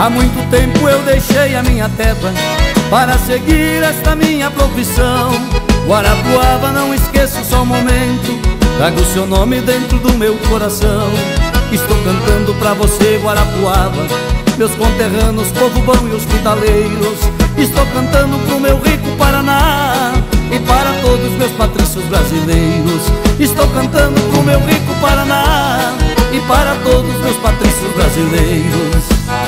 Há muito tempo eu deixei a minha terra para seguir esta minha profissão. Guarapuava, não esqueço só um momento, trago o seu nome dentro do meu coração. Estou cantando pra você, Guarapuava, meus conterrâneos, povo bom e hospitaleiros. Estou cantando pro meu rico Paraná e para todos meus patrícios brasileiros. Estou cantando pro meu rico Paraná e para todos meus patrícios brasileiros.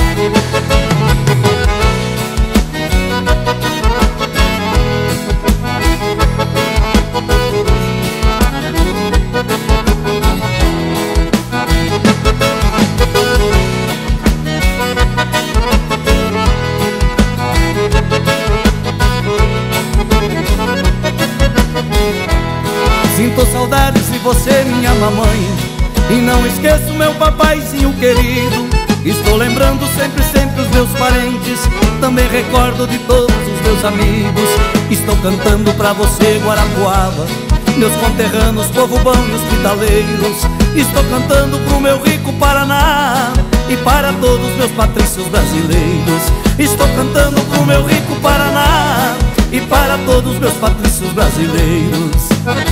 Sinto saudades de você, minha mamãe, e não esqueço meu papaizinho querido. Estou lembrando sempre, sempre os meus parentes, também recordo de todos os meus amigos. Estou cantando pra você, Guarapuava, meus conterrâneos, povo bom e hospitaleiros. Estou cantando pro meu rico Paraná e para todos meus patrícios brasileiros. Estou cantando pro meu rico Paraná e para todos meus patrícios brasileiros.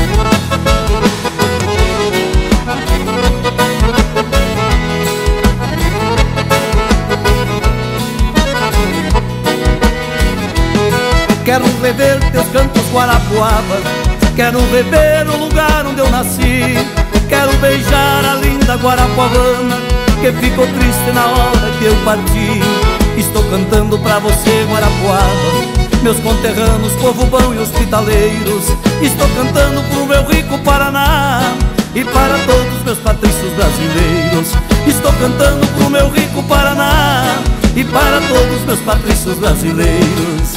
Quero rever teus cantos, Guarapuava, quero rever o lugar onde eu nasci. Quero beijar a linda guarapuavana que ficou triste na hora que eu parti. Estou cantando pra você, Guarapuava, meus conterrâneos, povo bom e hospitaleiros. Estou cantando pro meu rico Paraná e para todos meus patrícios brasileiros. Estou cantando pro meu rico Paraná e para todos meus patrícios brasileiros.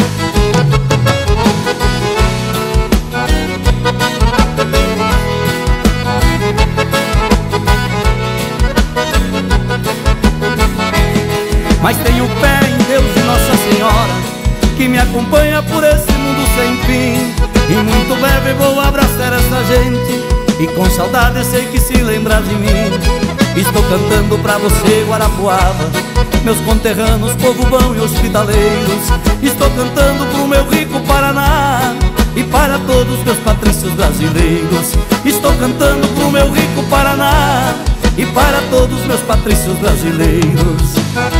Mas tenho fé em Deus e Nossa Senhora, que me acompanha por esse mundo sem fim. E muito breve vou abraçar essa gente, e com saudade sei que se lembrar de mim. Estou cantando pra você, Guarapuava, meus conterrâneos, povo bom e hospitaleiros. Estou cantando pro meu rico Paraná e para todos meus patrícios brasileiros. Estou cantando pro meu rico Paraná e para todos meus patrícios brasileiros.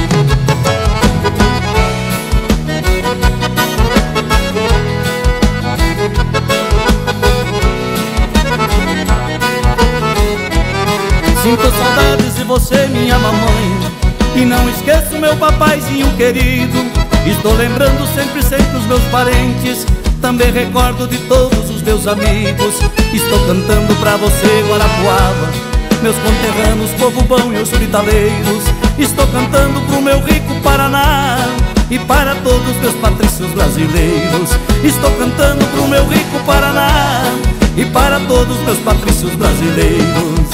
Sinto saudades de você, minha mamãe, e não esqueço meu papaizinho querido. Estou lembrando sempre, sempre os meus parentes, também recordo de todos os meus amigos. Estou cantando pra você, Guarapuava, meus conterrâneos, povo bom e hospitaleiros. Estou cantando pro meu rico Paraná e para todos meus patrícios brasileiros. Estou cantando pro meu rico Paraná e para todos meus patrícios brasileiros.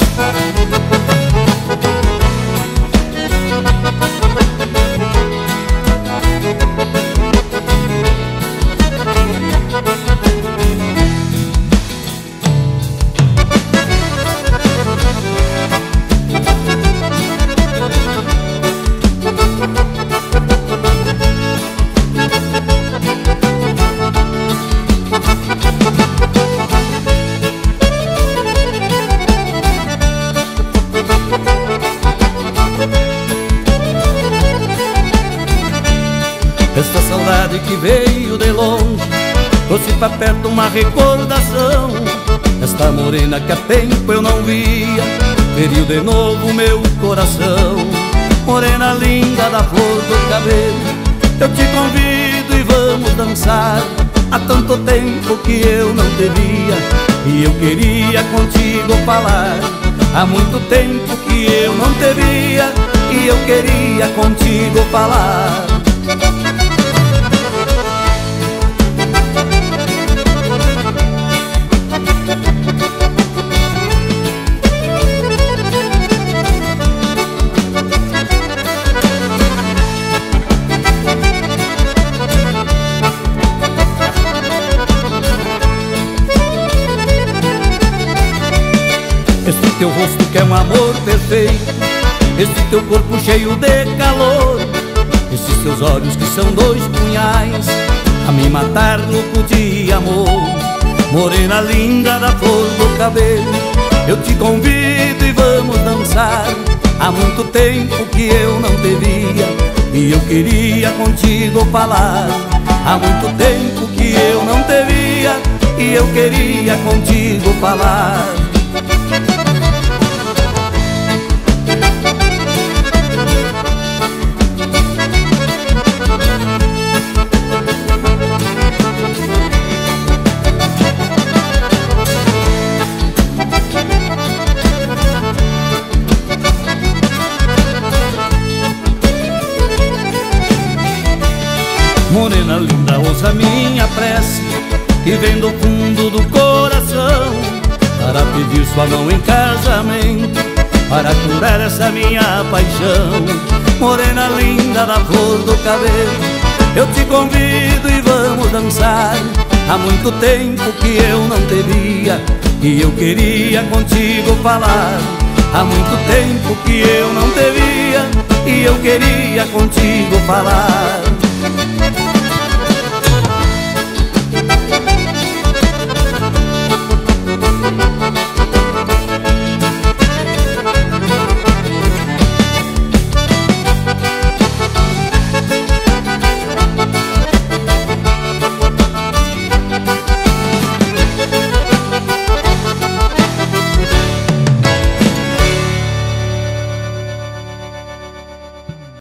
Esta saudade que veio de longe trouxe pra perto uma recordação. Esta morena que há tempo eu não via feriu de novo meu coração. Morena linda da flor do cabelo, eu te convido e vamos dançar. Há tanto tempo que eu não te via e eu queria contigo falar. Há muito tempo que eu não te via e eu queria contigo falar. Esse teu rosto que é um amor perfeito, esse teu corpo cheio de calor, seus olhos que são dois punhais a me matar louco de amor. Morena linda da flor do cabelo, eu te convido e vamos dançar. Há muito tempo que eu não te via e eu queria contigo falar. Há muito tempo que eu não te via e eu queria contigo falar. Morena linda, ouça minha prece que vem do fundo do coração, para pedir sua mão em casamento, para curar essa minha paixão. Morena linda da flor do cabelo, eu te convido e vamos dançar. Há muito tempo que eu não te via e eu queria contigo falar. Há muito tempo que eu não te via e eu queria contigo falar.